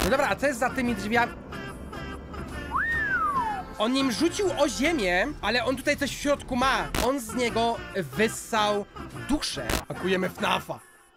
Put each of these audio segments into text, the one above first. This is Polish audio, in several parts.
No dobra, a co jest za tymi drzwiami? On nim rzucił o ziemię, ale on tutaj coś w środku ma. On z niego wyssał duszę. Pakujemy FNAF-a.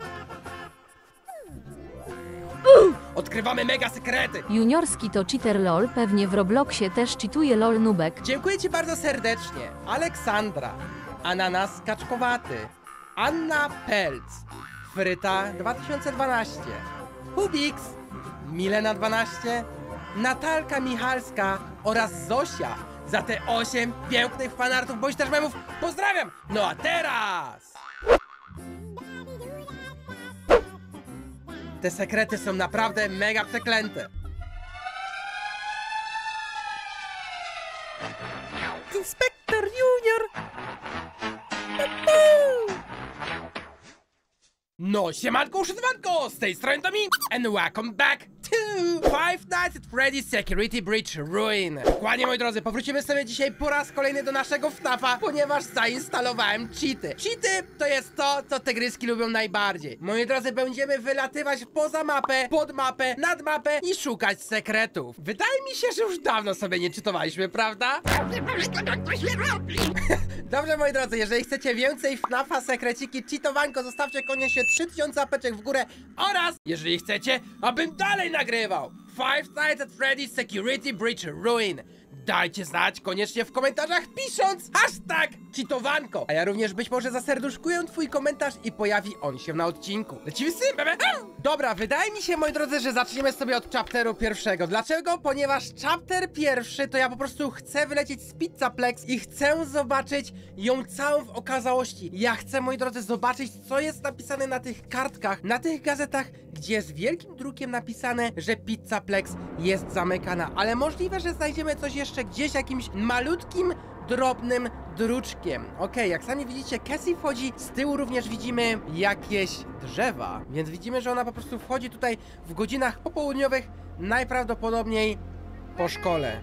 Odkrywamy mega sekrety. Juniorski to cheater lol, pewnie w Robloxie też cheatuje lol nubek. Dziękuję ci bardzo serdecznie. Aleksandra, Ananas Kaczkowaty, Anna Pelc, Fryta 2012, Hubix, Milena 12, Natalka Michalska oraz Zosia za te 8 pięknych fanartów bądź też memów. Pozdrawiam! No a teraz... Te sekrety są naprawdę mega przeklęte. Inspektor Junior! No, siemanko, uszytywanko! Z tej strony Domin and welcome back to Five Nights at Freddy's Security Breach Ruin. Dokładnie, moi drodzy, powrócimy sobie dzisiaj po raz kolejny do naszego FNAF-a, ponieważ zainstalowałem cheaty. Cheaty to jest to, co te gryski lubią najbardziej. Moi drodzy, będziemy wylatywać poza mapę, pod mapę, nad mapę i szukać sekretów. Wydaje mi się, że już dawno sobie nie cheatowaliśmy, prawda? Dobrze, moi drodzy, jeżeli chcecie więcej FNAF-a, sekreciki, cheatowanko, zostawcie koniecznie 3000 apeczek w górę oraz jeżeli chcecie, abym dalej nagrywał Five Nights at Freddy's Security Breach Ruin, dajcie znać koniecznie w komentarzach, pisząc hashtag cheatowanko. A ja również być może zaserduszkuję twój komentarz i pojawi on się na odcinku. Lecimy z tym, bebe! Dobra, wydaje mi się, moi drodzy, że zaczniemy sobie od chapteru pierwszego. Dlaczego? Ponieważ chapter pierwszy to ja po prostu chcę wylecieć z Pizzaplex i chcę zobaczyć ją całą w okazałości. Ja chcę, moi drodzy, zobaczyć, co jest napisane na tych kartkach, na tych gazetach, gdzie jest wielkim drukiem napisane, że Pizzaplex jest zamykana. Ale możliwe, że znajdziemy coś jeszcze gdzieś jakimś malutkim, drobnym druczkiem. Okej, jak sami widzicie, Cassie wchodzi, z tyłu również widzimy jakieś drzewa, więc widzimy, że ona po prostu wchodzi tutaj w godzinach popołudniowych, najprawdopodobniej po szkole.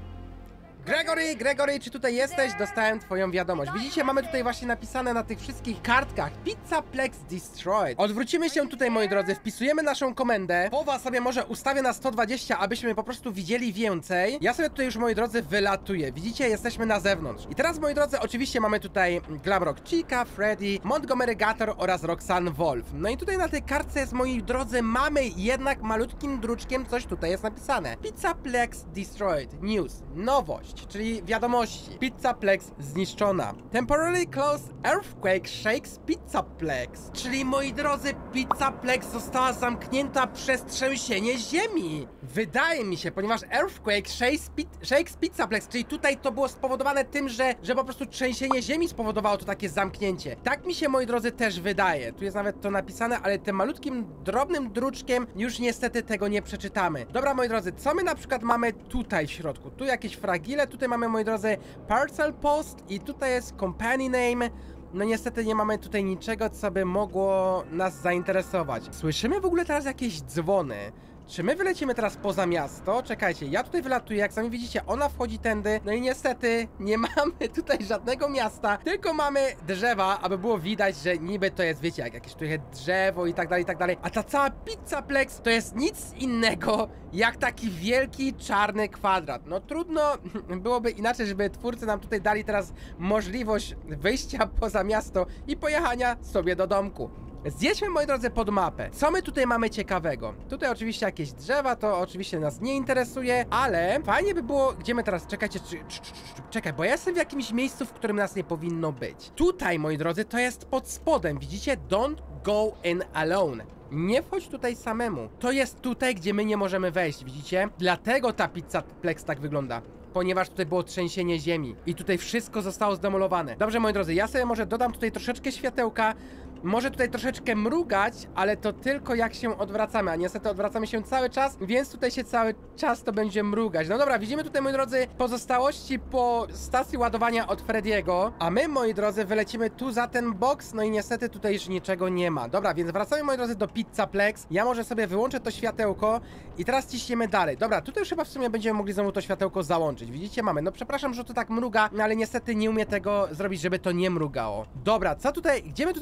Gregory, czy tutaj jesteś? Dostałem twoją wiadomość. Widzicie, mamy tutaj właśnie napisane na tych wszystkich kartkach Pizzaplex Destroyed. Odwrócimy się tutaj, moi drodzy, wpisujemy naszą komendę. Powa sobie może ustawię na 120, abyśmy po prostu widzieli więcej. Ja sobie tutaj już, moi drodzy, wylatuję. Widzicie, jesteśmy na zewnątrz. I teraz, moi drodzy, oczywiście mamy tutaj Glamrock Chica, Freddy, Montgomery Gator oraz Roxanne Wolf. No i tutaj na tej kartce jest, moi drodzy, mamy jednak malutkim druczkiem coś tutaj jest napisane. Pizzaplex Destroyed. News. Nowość. Czyli wiadomości. Pizzaplex zniszczona. Temporarily closed earthquake shakes Pizzaplex. Czyli, moi drodzy, Pizzaplex została zamknięta przez trzęsienie ziemi. Wydaje mi się, ponieważ earthquake shakes Pizzaplex, czyli tutaj to było spowodowane tym, że po prostu trzęsienie ziemi spowodowało to takie zamknięcie. Tak mi się, moi drodzy, też wydaje. Tu jest nawet to napisane, ale tym malutkim, drobnym druczkiem już niestety tego nie przeczytamy. Dobra, moi drodzy, co my na przykład mamy tutaj w środku? Tu jakieś fragile, tutaj mamy, moi drodzy, parcel post i tutaj jest company name. No niestety nie mamy tutaj niczego, co by mogło nas zainteresować. Słyszymy w ogóle teraz jakieś dzwony. Czy my wylecimy teraz poza miasto? Czekajcie, ja tutaj wylatuję, jak sami widzicie, ona wchodzi tędy. No i niestety nie mamy tutaj żadnego miasta, tylko mamy drzewa, aby było widać, że niby to jest, wiecie, jak jakieś tutaj drzewo i tak dalej, i tak dalej. A ta cała Pizzaplex to jest nic innego jak taki wielki, czarny kwadrat. No trudno byłoby inaczej, żeby twórcy nam tutaj dali teraz możliwość wyjścia poza miasto i pojechania sobie do domku. Zjedźmy, moi drodzy, pod mapę. Co my tutaj mamy ciekawego? Tutaj oczywiście jakieś drzewa, to oczywiście nas nie interesuje, ale fajnie by było... Gdzie my teraz? Czekajcie, czekaj, bo ja jestem w jakimś miejscu, w którym nas nie powinno być. Tutaj, moi drodzy, to jest pod spodem. Widzicie? Don't go in alone. Nie wchodź tutaj samemu. To jest tutaj, gdzie my nie możemy wejść, widzicie? Dlatego ta Pizzaplex tak wygląda. Ponieważ tutaj było trzęsienie ziemi i tutaj wszystko zostało zdemolowane. Dobrze, moi drodzy, ja sobie może dodam tutaj troszeczkę światełka. Może tutaj troszeczkę mrugać, ale to tylko jak się odwracamy, a niestety odwracamy się cały czas, więc tutaj się cały czas to będzie mrugać. No dobra, widzimy tutaj, moi drodzy, pozostałości po stacji ładowania od Freddy'ego, a my, moi drodzy, wylecimy tu za ten boks, no i niestety tutaj już niczego nie ma. Dobra, więc wracamy, moi drodzy, do Pizzaplex. Ja może sobie wyłączę to światełko i teraz ciśniemy dalej. Dobra, tutaj już chyba w sumie będziemy mogli znowu to światełko załączyć. Widzicie, mamy. No przepraszam, że to tak mruga, ale niestety nie umiem tego zrobić, żeby to nie mrugało. Dobra, co tutaj, gdzie my tutaj wchodzimy?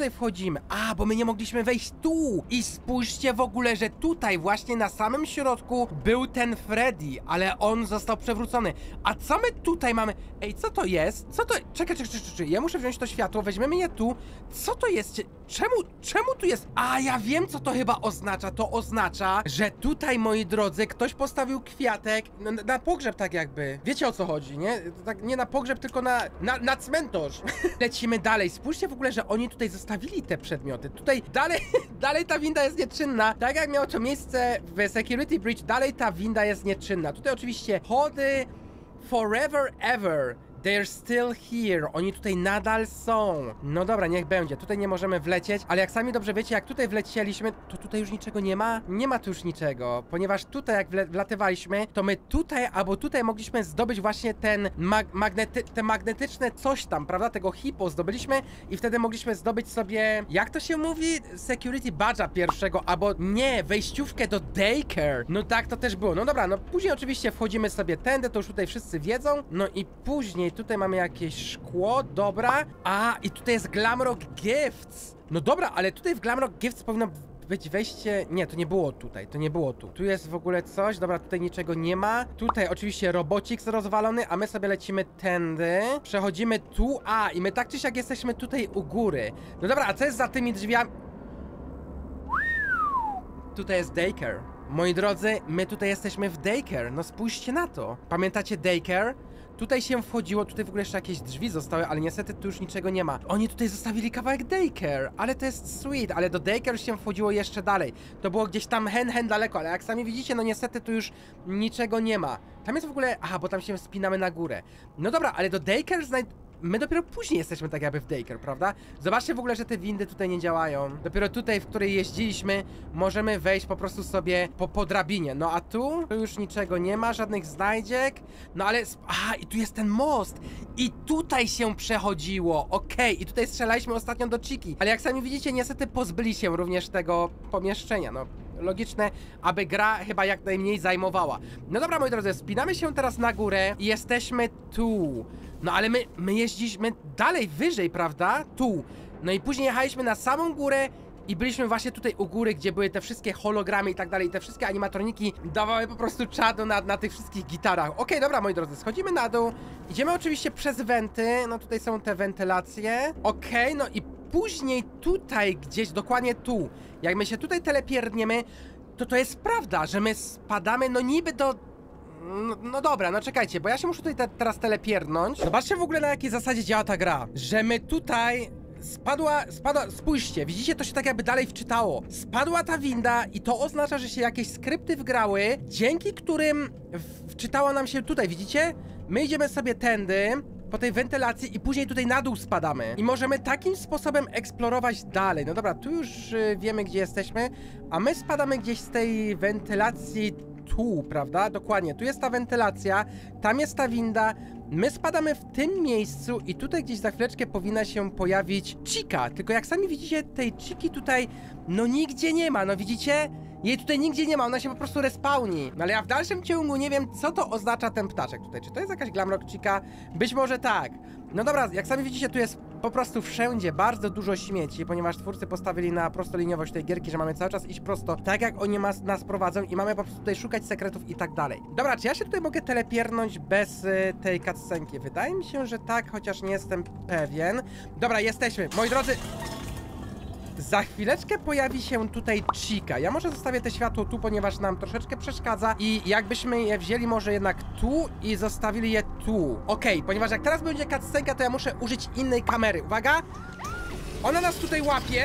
wchodzimy? A, bo my nie mogliśmy wejść tu! I spójrzcie w ogóle, że tutaj właśnie na samym środku był ten Freddy, ale on został przewrócony. A co my tutaj mamy? Ej, co to jest? Co to... Czekaj, ja muszę wziąć to światło, weźmiemy je tu. Co to jest? Czemu tu jest? A, ja wiem, co to chyba oznacza. To oznacza, że tutaj, moi drodzy, ktoś postawił kwiatek na pogrzeb tak jakby. Wiecie, o co chodzi, nie? Tak, nie na pogrzeb, tylko na cmentarz. Lecimy dalej. Spójrzcie w ogóle, że oni tutaj zostawili te przedmioty. Tutaj dalej ta winda jest nieczynna. Tak jak miało to miejsce w Security Breach, dalej ta winda jest nieczynna. Tutaj oczywiście chody forever ever. They're still here. Oni tutaj nadal są. No dobra, niech będzie. Tutaj nie możemy wlecieć, ale jak sami dobrze wiecie, jak tutaj wlecieliśmy, to tutaj już niczego nie ma. Nie ma tu już niczego, ponieważ tutaj jak wlatywaliśmy, to my tutaj albo tutaj mogliśmy zdobyć właśnie ten te magnetyczne coś tam, prawda? Tego hippo zdobyliśmy i wtedy mogliśmy zdobyć sobie, jak to się mówi? Security badge'a pierwszego, albo nie, wejściówkę do daycare. No tak to też było. No dobra, no później oczywiście wchodzimy sobie tędy, to już tutaj wszyscy wiedzą. No i później tutaj mamy jakieś szkło, dobra. A, i tutaj jest Glamrock Gifts. No dobra, ale tutaj w Glamrock Gifts powinno być wejście... Nie, to nie było tutaj, to nie było tu. Tu jest w ogóle coś, dobra, tutaj niczego nie ma. Tutaj oczywiście robocik rozwalony, a my sobie lecimy tędy. Przechodzimy tu, a, i my tak czy siak jesteśmy tutaj u góry. No dobra, a co jest za tymi drzwiami? Tutaj jest daycare. Moi drodzy, my tutaj jesteśmy w daycare. No spójrzcie na to. Pamiętacie daycare? Tutaj się wchodziło, tutaj w ogóle jeszcze jakieś drzwi zostały, ale niestety tu już niczego nie ma. Oni tutaj zostawili kawałek daycare, ale to jest sweet, ale do daycare się wchodziło jeszcze dalej. To było gdzieś tam hen daleko, ale jak sami widzicie, no niestety tu już niczego nie ma. Tam jest w ogóle... Aha, bo tam się wspinamy na górę. No dobra, ale do daycare my dopiero później jesteśmy tak jakby w daycare, prawda? Zobaczcie w ogóle, że te windy tutaj nie działają. Dopiero tutaj, w której jeździliśmy, możemy wejść po prostu sobie po drabinie. No a tu już niczego nie ma, żadnych znajdziek. No ale... Aha, i tu jest ten most. I tutaj się przechodziło. Okej, i tutaj strzelaliśmy ostatnio do Chiki. Ale jak sami widzicie, niestety pozbyli się również tego pomieszczenia, no. Logiczne, aby gra chyba jak najmniej zajmowała. No dobra, moi drodzy, spinamy się teraz na górę i jesteśmy tu. No ale my jeździliśmy dalej, wyżej, prawda? Tu. No i później jechaliśmy na samą górę i byliśmy właśnie tutaj u góry, gdzie były te wszystkie hologramy i tak dalej. Te wszystkie animatroniki dawały po prostu czadu na tych wszystkich gitarach. Okej, dobra, moi drodzy, schodzimy na dół. Idziemy oczywiście przez wenty. No tutaj są te wentylacje. Okej, no i później tutaj gdzieś, dokładnie tu, jak my się tutaj telepierniemy, to jest prawda, że my spadamy, no niby do... No dobra, no czekajcie, bo ja się muszę tutaj teraz telepiernąć. Zobaczcie w ogóle, na jakiej zasadzie działa ta gra. Że my tutaj... Spadła, spójrzcie, widzicie, to się tak jakby dalej wczytało. Spadła ta winda i to oznacza, że się jakieś skrypty wgrały, dzięki którym wczytało nam się tutaj, widzicie? My idziemy sobie tędy, po tej wentylacji i później tutaj na dół spadamy. I możemy takim sposobem eksplorować dalej. No dobra, tu już wiemy, gdzie jesteśmy, a my spadamy gdzieś z tej wentylacji tu, prawda? Dokładnie, tu jest ta wentylacja, tam jest ta winda. My spadamy w tym miejscu i tutaj gdzieś za chwileczkę powinna się pojawić Chica. Tylko jak sami widzicie, tej Chiki tutaj no nigdzie nie ma, no widzicie? Jej tutaj nigdzie nie ma, ona się po prostu respawni. No ale ja w dalszym ciągu nie wiem, co to oznacza ten ptaszek tutaj. Czy to jest jakaś Glamrock Chica? Być może tak. No dobra, jak sami widzicie, tu jest po prostu wszędzie bardzo dużo śmieci, ponieważ twórcy postawili na prostoliniowość tej gierki, że mamy cały czas iść prosto, tak jak oni nas prowadzą i mamy po prostu tutaj szukać sekretów i tak dalej. Dobra, czy ja się tutaj mogę telepiernąć bez tej cutscenki? Wydaje mi się, że tak, chociaż nie jestem pewien. Dobra, jesteśmy. Moi drodzy... Za chwileczkę pojawi się tutaj Chica. Ja może zostawię te światło tu, ponieważ nam troszeczkę przeszkadza i jakbyśmy je wzięli może jednak tu i zostawili je tu. Okej, ponieważ jak teraz będzie cutscenka, to ja muszę użyć innej kamery. Uwaga! Ona nas tutaj łapie.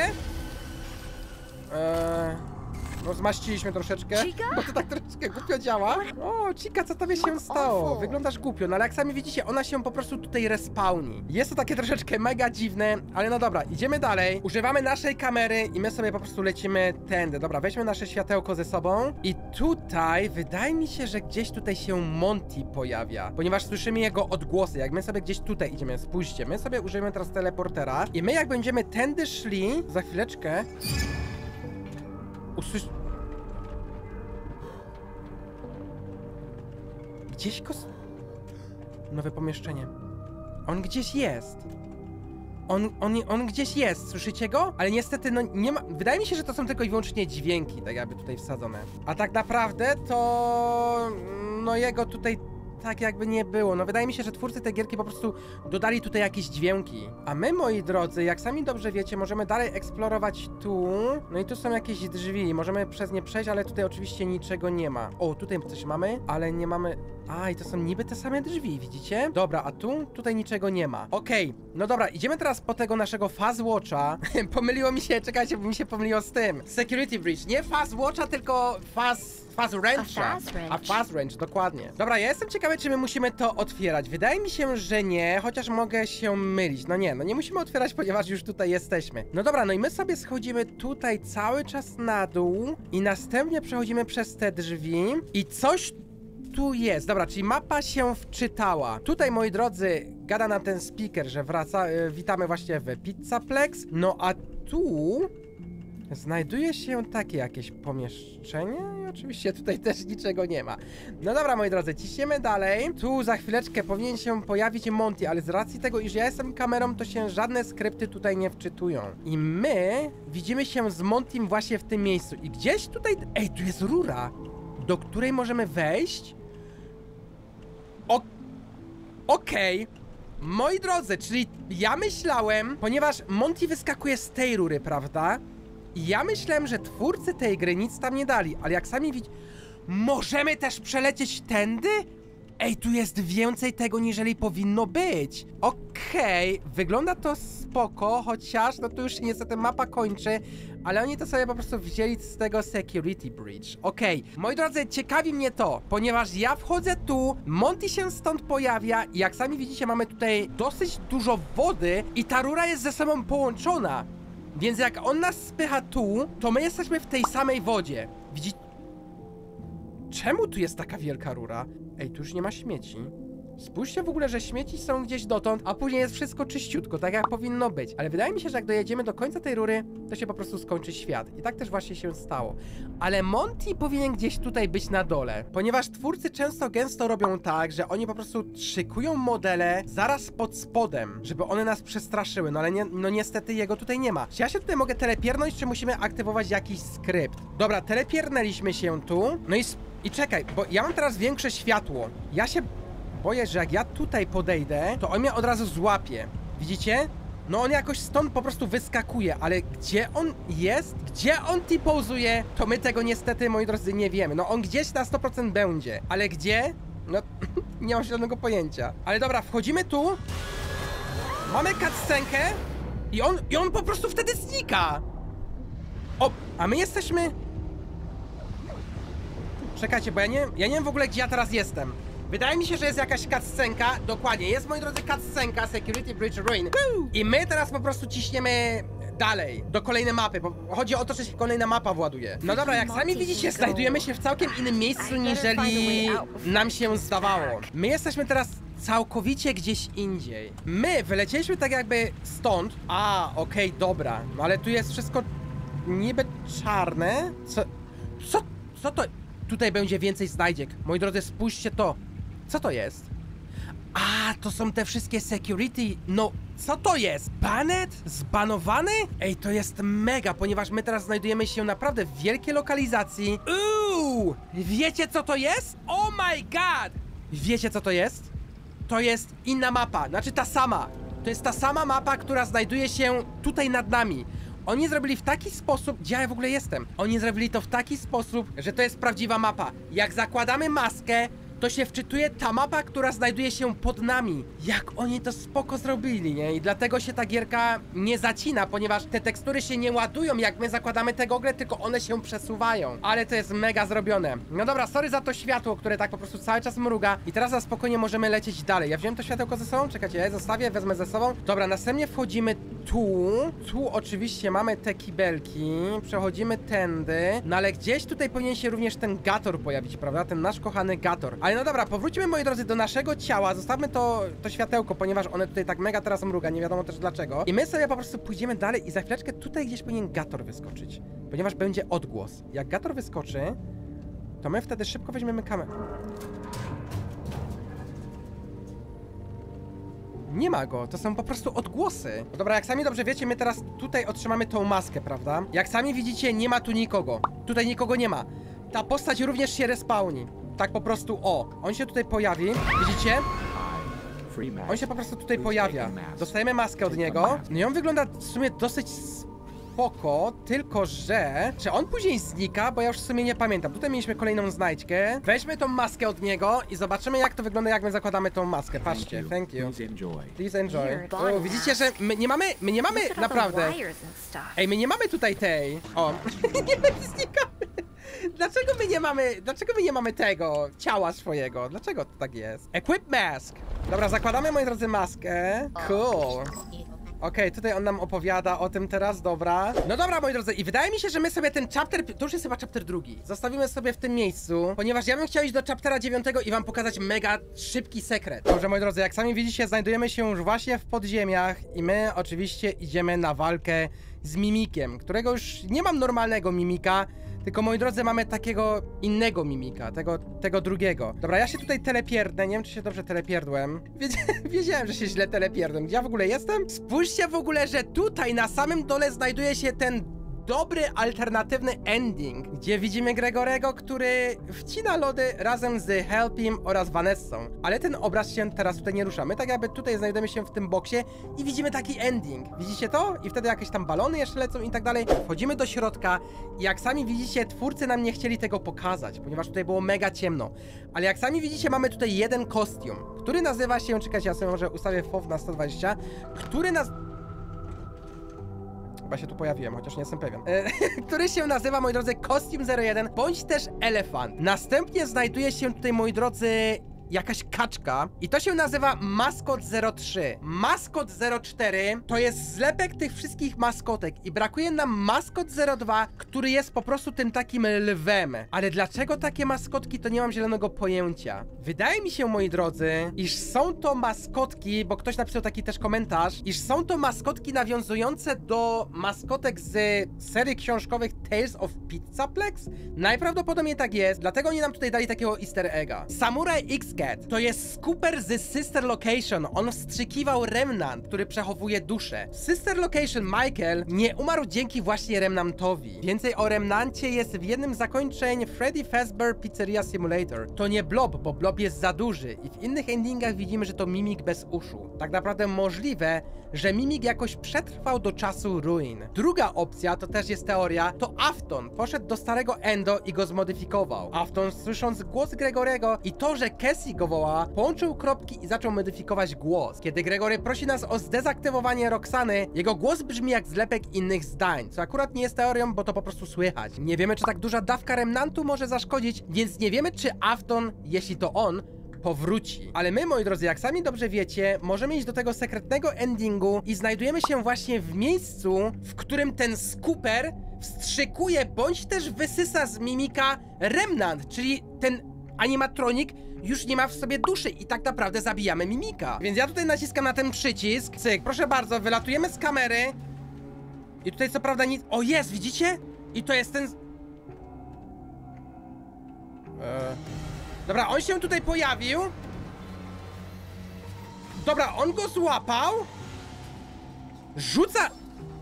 No zmaściliśmy troszeczkę, Chica? bo to tak troszeczkę głupio działa. O, Chica, co tobie się stało? Wyglądasz głupio, no ale jak sami widzicie, ona się po prostu tutaj respawni. Jest to takie troszeczkę mega dziwne, ale no dobra, idziemy dalej. Używamy naszej kamery i my sobie po prostu lecimy tędy. Dobra, weźmy nasze światełko ze sobą. I tutaj, wydaje mi się, że gdzieś tutaj się Monty pojawia, ponieważ słyszymy jego odgłosy. Jak my sobie gdzieś tutaj idziemy, spójrzcie, my sobie użyjemy teraz teleportera i my jak będziemy tędy szli, za chwileczkę... Gdzieś nowe pomieszczenie. On gdzieś jest. On gdzieś jest, słyszycie go? Ale niestety, no nie ma... Wydaje mi się, że to są tylko i wyłącznie dźwięki, tak jakby tutaj wsadzone. A tak naprawdę to... No jego tutaj tak jakby nie było. No wydaje mi się, że twórcy tej gierki po prostu dodali tutaj jakieś dźwięki. A my, moi drodzy, jak sami dobrze wiecie, możemy dalej eksplorować tu. No i tu są jakieś drzwi. Możemy przez nie przejść, ale tutaj oczywiście niczego nie ma. O, tutaj coś mamy, ale nie mamy... A, i to są niby te same drzwi, widzicie? Dobra, a tu? Tutaj niczego nie ma. Okej, no dobra, idziemy teraz po tego naszego Fazwatcha. Pomyliło mi się, czekajcie, bo mi się pomyliło z tym. Security Breach. Nie Fazwatcha, tylko Fazwrencha. A Fazwrench, dokładnie. Dobra, ja jestem ciekawy, czy my musimy to otwierać. Wydaje mi się, że nie, chociaż mogę się mylić. No nie musimy otwierać, ponieważ już tutaj jesteśmy. No dobra, no i my sobie schodzimy tutaj cały czas na dół i następnie przechodzimy przez te drzwi i coś tu jest. Dobra, czyli mapa się wczytała. Tutaj, moi drodzy, gada nam ten speaker, że witamy właśnie w Pizzaplex. No a tu znajduje się takie jakieś pomieszczenie i oczywiście tutaj też niczego nie ma. No dobra, moi drodzy, ciśniemy dalej. Tu za chwileczkę powinien się pojawić Monty, ale z racji tego, iż ja jestem kamerą, to się żadne skrypty tutaj nie wczytują. I my widzimy się z Montym właśnie w tym miejscu. I gdzieś tutaj... Ej, tu jest rura, do której możemy wejść. Okej. Moi drodzy, czyli ja myślałem, ponieważ Monty wyskakuje z tej rury, prawda? I ja myślałem, że twórcy tej gry nic tam nie dali, ale jak sami widzicie... Możemy też przelecieć tędy? Ej, tu jest więcej tego, niżeli powinno być. Okej, wygląda to spoko, chociaż no tu już się niestety mapa kończy, ale oni to sobie po prostu wzięli z tego Security Breach. Okej, moi drodzy, ciekawi mnie to, ponieważ ja wchodzę tu, Monty się stąd pojawia i jak sami widzicie, mamy tutaj dosyć dużo wody i ta rura jest ze sobą połączona. Więc jak on nas spycha tu, to my jesteśmy w tej samej wodzie. Widzicie? Czemu tu jest taka wielka rura? Ej, tu już nie ma śmieci. Spójrzcie w ogóle, że śmieci są gdzieś dotąd, a później jest wszystko czyściutko, tak jak powinno być. Ale wydaje mi się, że jak dojedziemy do końca tej rury, to się po prostu skończy świat. I tak też właśnie się stało. Ale Monty powinien gdzieś tutaj być na dole, ponieważ twórcy często gęsto robią tak, że oni po prostu szykują modele zaraz pod spodem, żeby one nas przestraszyły. No ale no niestety jego tutaj nie ma. Czy ja się tutaj mogę telepiernąć, czy musimy aktywować jakiś skrypt? Dobra, telepiernęliśmy się tu. No i czekaj, bo ja mam teraz większe światło. Ja się boję, że jak ja tutaj podejdę, to on mnie od razu złapie. Widzicie? No on jakoś stąd po prostu wyskakuje, ale gdzie on jest? Gdzie on T-pozuje? To my tego niestety, moi drodzy, nie wiemy. No on gdzieś na 100% będzie, ale gdzie? No nie mam żadnego pojęcia. Ale dobra, wchodzimy tu. Mamy cutscenkę i on po prostu wtedy znika. O, a my jesteśmy... Czekajcie, bo ja nie wiem w ogóle, gdzie ja teraz jestem. Wydaje mi się, że jest jakaś cutscenka. Dokładnie, jest, moi drodzy, cutscenka Security Breach Ruin. I my teraz po prostu ciśniemy dalej, do kolejnej mapy, bo chodzi o to, że się kolejna mapa właduje. No dobra, jak sami widzicie, znajdujemy się w całkiem innym miejscu, niżeli nam się zdawało. My jesteśmy teraz całkowicie gdzieś indziej. My wylecieliśmy tak jakby stąd. A, okej, dobra. No ale tu jest wszystko niby czarne. Co to? Tutaj będzie więcej znajdziek. Moi drodzy, spójrzcie to. Co to jest? A, to są te wszystkie security. No, co to jest? Banet? Zbanowany? Ej, to jest mega, ponieważ my teraz znajdujemy się naprawdę w wielkiej lokalizacji. Wiecie, co to jest? Oh my god! Wiecie, co to jest? To jest inna mapa, znaczy ta sama. To jest ta sama mapa, która znajduje się tutaj nad nami. Oni zrobili w taki sposób, gdzie ja w ogóle jestem. Oni zrobili to w taki sposób, że to jest prawdziwa mapa. Jak zakładamy maskę, to się wczytuje ta mapa, która znajduje się pod nami. Jak oni to spoko zrobili, nie? I dlatego się ta gierka nie zacina, ponieważ te tekstury się nie ładują, jak my zakładamy te gogle, tylko one się przesuwają. Ale to jest mega zrobione. No dobra, sorry za to światło, które tak po prostu cały czas mruga. I teraz na spokojnie możemy lecieć dalej. Ja wziąłem to światełko ze sobą? Czekajcie, ja je zostawię, wezmę ze sobą. Dobra, następnie wchodzimy tu. Tu oczywiście mamy te kibelki. Przechodzimy tędy. No ale gdzieś tutaj powinien się również ten Gator pojawić, prawda? Ten nasz kochany Gator. Ale no dobra, powróćmy, moi drodzy, do naszego ciała. Zostawmy to światełko, ponieważ one tutaj tak mega teraz mruga, nie wiadomo też dlaczego. I my sobie po prostu pójdziemy dalej i za chwileczkę tutaj gdzieś powinien Gator wyskoczyć. Ponieważ będzie odgłos. Jak Gator wyskoczy, to my wtedy szybko weźmiemy kamerę. Nie ma go, to są po prostu odgłosy. No dobra, jak sami dobrze wiecie, my teraz tutaj otrzymamy tą maskę, prawda? Jak sami widzicie, nie ma tu nikogo. Tutaj nikogo nie ma. Ta postać również się respawni. Tak po prostu, o. On się tutaj pojawi, widzicie? On się po prostu tutaj pojawia. Dostajemy maskę od niego. No i on wygląda w sumie dosyć spoko, tylko że... Czy on później znika? Bo ja już w sumie nie pamiętam. Tutaj mieliśmy kolejną znajdźkę. Weźmy tą maskę od niego i zobaczymy, jak to wygląda, jak my zakładamy tą maskę. Patrzcie, thank you. Please enjoy. O, widzicie, że my nie mamy naprawdę... Ej, my nie mamy tutaj tej... O, nie znikamy. Dlaczego my nie mamy tego ciała swojego? Dlaczego to tak jest? Equip mask. Dobra, zakładamy, moi drodzy, maskę. Cool. Okej, tutaj on nam opowiada o tym teraz, dobra. No dobra, moi drodzy, i wydaje mi się, że my sobie ten chapter, to już jest chyba chapter 2, zostawimy sobie w tym miejscu, ponieważ ja bym chciał iść do chaptera 9 i wam pokazać mega szybki sekret. Dobrze, moi drodzy, jak sami widzicie, znajdujemy się już właśnie w podziemiach i my oczywiście idziemy na walkę z Mimikiem, którego już nie mam normalnego Mimika, tylko, moi drodzy, mamy takiego innego Mimika, tego drugiego. Dobra, ja się tutaj telepierdnę, nie wiem, czy się dobrze telepierdłem. Wiedziałem, że się źle telepierdłem. Gdzie ja w ogóle jestem? Spójrzcie w ogóle, że tutaj na samym dole znajduje się ten dobry, alternatywny ending, gdzie widzimy Gregorego, który wcina lody razem z Helpim oraz Vanessą. Ale ten obraz się teraz tutaj nie rusza. My tak jakby tutaj znajdujemy się w tym boksie i widzimy taki ending. Widzicie to? I wtedy jakieś tam balony jeszcze lecą i tak dalej. Wchodzimy do środka i jak sami widzicie, twórcy nam nie chcieli tego pokazać, ponieważ tutaj było mega ciemno. Ale jak sami widzicie, mamy tutaj jeden kostium, który nazywa się, czekajcie, ja sobie może ustawię FOV na 120, który chyba się tu pojawiłem, chociaż nie jestem pewien. Który się nazywa, moi drodzy, Costume 01, bądź też elefant. Następnie znajduje się tutaj, moi drodzy, jakaś kaczka i to się nazywa Maskot 03. Maskot 04 to jest zlepek tych wszystkich maskotek i brakuje nam Maskot 02, który jest po prostu tym takim lwem. Ale dlaczego takie maskotki, to nie mam zielonego pojęcia. Wydaje mi się, moi drodzy, iż są to maskotki, bo ktoś napisał taki też komentarz, iż są to maskotki nawiązujące do maskotek z serii książkowych Tales of Pizzaplex? Najprawdopodobniej tak jest, dlatego oni nam tutaj dali takiego easter egga. Samurai X-Cat to jest Scooper z Sister Location. On wstrzykiwał Remnant, który przechowuje duszę. Sister Location Michael nie umarł dzięki właśnie Remnantowi. Więcej o Remnancie jest w jednym z zakończeń Freddy Fazbear Pizzeria Simulator. To nie Blob, bo Blob jest za duży i w innych endingach widzimy, że to Mimik bez uszu. Tak naprawdę możliwe, że Mimik jakoś przetrwał do czasu ruin. Druga opcja, to też jest teoria, to Afton poszedł do starego Endo i go zmodyfikował. Afton, słysząc głos Gregorego i to, że Cassie go woła, połączył kropki i zaczął modyfikować głos. Kiedy Gregory prosi nas o zdezaktywowanie Roxany, jego głos brzmi jak zlepek innych zdań, co akurat nie jest teorią, bo to po prostu słychać. Nie wiemy, czy tak duża dawka Remnantu może zaszkodzić, więc nie wiemy, czy Afton, jeśli to on, powróci. Ale my, moi drodzy, jak sami dobrze wiecie, możemy iść do tego sekretnego endingu i znajdujemy się właśnie w miejscu, w którym ten Scooper wstrzykuje, bądź też wysysa z Mimika Remnant, czyli ten animatronik już nie ma w sobie duszy i tak naprawdę zabijamy Mimika. Więc ja tutaj naciskam na ten przycisk, cyk, proszę bardzo, wylatujemy z kamery i tutaj co prawda nic... O, jest, widzicie? I to jest ten... Dobra, on się tutaj pojawił. Dobra, on go złapał. Rzuca...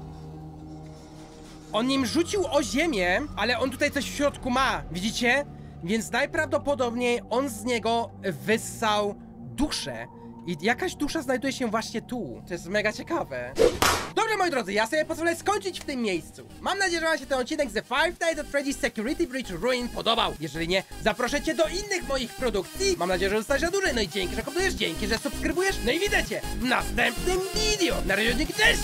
On nim rzucił o ziemię, ale on tutaj coś w środku ma, widzicie? Więc najprawdopodobniej on z niego wyssał duszę. I jakaś dusza znajduje się właśnie tu. To jest mega ciekawe. Dobrze, moi drodzy, ja sobie pozwolę skończyć w tym miejscu. Mam nadzieję, że wam się ten odcinek The Five Nights at Freddy's Security Breach Ruin podobał. Jeżeli nie, zaproszę cię do innych moich produkcji. Mam nadzieję, że zostaniesz na dłużej. No i dzięki, że komentujesz, dzięki, że subskrybujesz. No i widzę w następnym video. Na razie, dzięki, cześć!